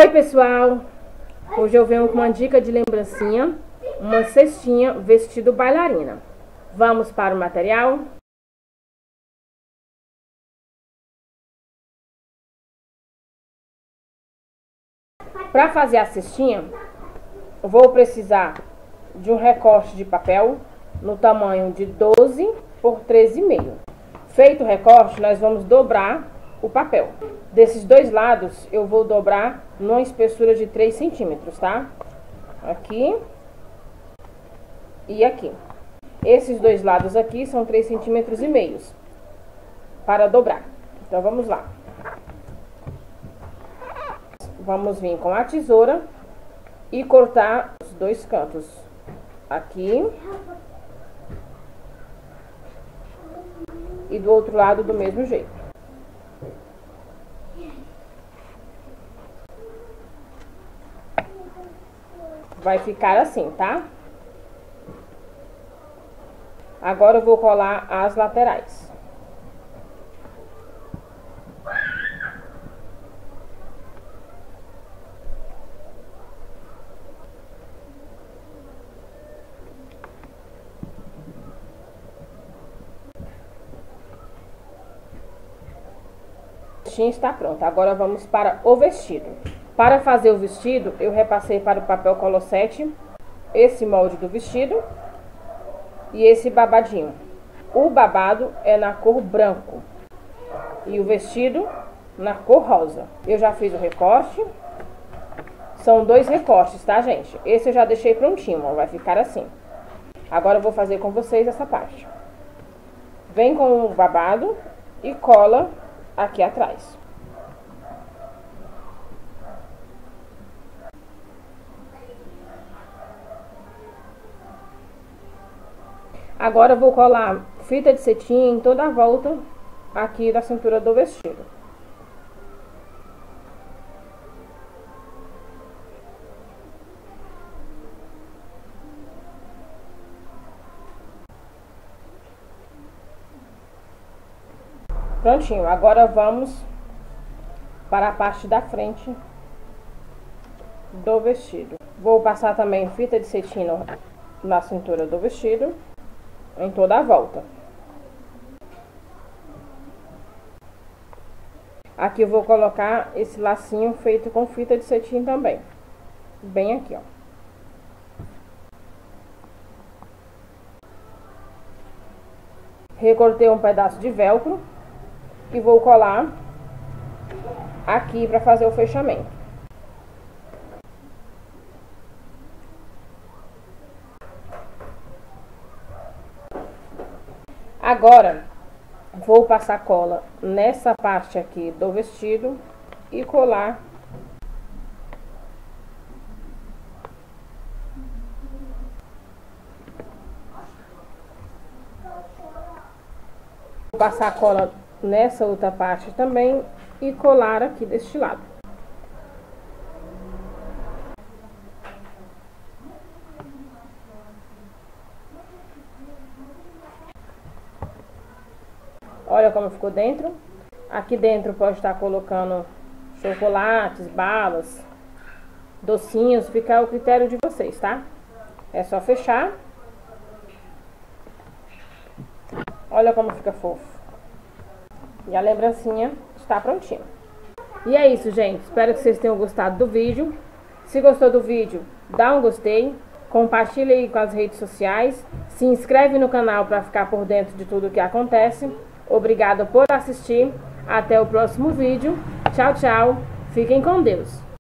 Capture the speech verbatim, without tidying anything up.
pessoal, hoje eu venho com uma dica de lembrancinha, uma cestinha vestido bailarina. Vamos para o material? Para fazer a cestinha, vou precisar de um recorte de papel no tamanho de doze por treze e meio. Feito o recorte, nós vamos dobrar o papel. Desses dois lados, eu vou dobrar numa espessura de três centímetros, tá? Aqui e aqui. Esses dois lados aqui são três centímetros e meios para dobrar. Então, vamos lá. Vamos vir com a tesoura e cortar os dois cantos. Aqui. E do outro lado do mesmo jeito. Vai ficar assim, tá? Agora eu vou colar as laterais. Está pronto. Agora vamos para o vestido. Para fazer o vestido, eu repassei para o papel colossete esse molde do vestido e esse babadinho. O babado é na cor branco e o vestido na cor rosa. Eu já fiz o recorte. São dois recortes, tá, gente? Esse eu já deixei prontinho, ó, vai ficar assim. Agora eu vou fazer com vocês essa parte. Vem com o babado e cola aqui atrás. Agora eu vou colar fita de cetim em toda a volta aqui da cintura do vestido. Prontinho, agora vamos para a parte da frente do vestido. Vou passar também fita de cetim na cintura do vestido, em toda a volta. Aqui eu vou colocar esse lacinho feito com fita de cetim também, bem aqui, ó. Recortei um pedaço de velcro e vou colar aqui para fazer o fechamento. Agora, vou passar cola nessa parte aqui do vestido e colar vou passar cola nessa outra parte também e colar aqui deste lado. Olha como ficou dentro. Aqui dentro pode estar colocando chocolates, balas, docinhos, fica ao critério de vocês, tá? É só fechar. Olha como fica fofo. E a lembrancinha está prontinha. E é isso, gente. Espero que vocês tenham gostado do vídeo. Se gostou do vídeo, dá um gostei. Compartilha aí com as redes sociais. Se inscreve no canal para ficar por dentro de tudo que acontece. Obrigada por assistir. Até o próximo vídeo. Tchau, tchau. Fiquem com Deus.